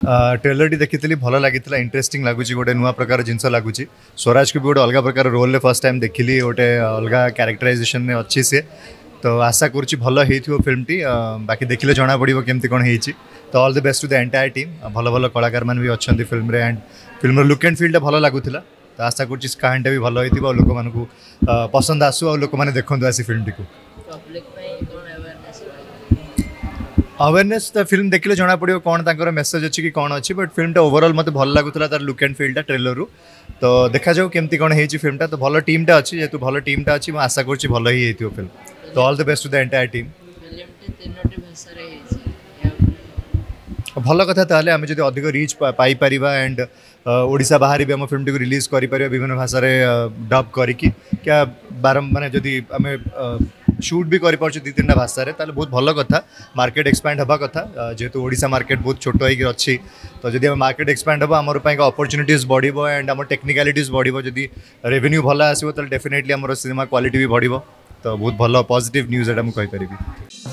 Trailer T देखी भल लगी इंटरेस्टिंग लगुच गोटे नुआ प्रकार जिनस लगुच स्वराज को भी गोटे अलग प्रकार रोल में फर्स्ट टाइम देखिली गोटे अलग क्यारेक्टराइजेसन में अच्छी सी तो आशा करुँच भल हो फिल्म टी बाकी देखिले जना पड़ो केमती कौन हो तो all the best to the entire team भल भल कलाकार मैंने भी अच्छा फिल्म रे and film look and feel भल लगुला तो आशा करुँच कहानी भी भल हो लोक मान पसंद आसू और लोक मैंने देखु आसी फिल्म टी को अवेयरनेस तो फिल्म देखिले जना पड़ो कौन तांकर मेसेज अच्छी कि कौन अच्छी बट फिल्म ओवरऑल मत भल लगुला तार लुक एंड फील ट्रेलर रू तो देखा जाऊ केमती कौन हो फिल्मटा तो भल टीमटा अच्छी जेहतु भल टीमटा अच्छी मैं आशा करुँच भल ही फिल्म तो all the best to the entire team भल कथा ताले आम जो अधिक रिच पाइपर एंड ओडिशा बाहर भी आम फिल्म टी रिलीज कर विभिन्न भाषा डब करके क्या बारम माने जदि आम शूट भी कर दु तीन भाषा बहुत भल कथा मार्केट एक्सपैंड हवा कथा जेहेतु ओडिशा मार्केट बहुत छोट हो अच्छी तो जब मार्केट एक्सपैंड हम आम अपॉर्चुनिटीज बढ़ो एंड आम टेक्निकालिटीज बढ़ो जदि रेवेन्यू भल आसो डेफिनेटली आम सिनेमा क्वालिटी भी बढ़ो तो बहुत भल पॉजिटिव न्यूज एटा मुझे कहीपरि।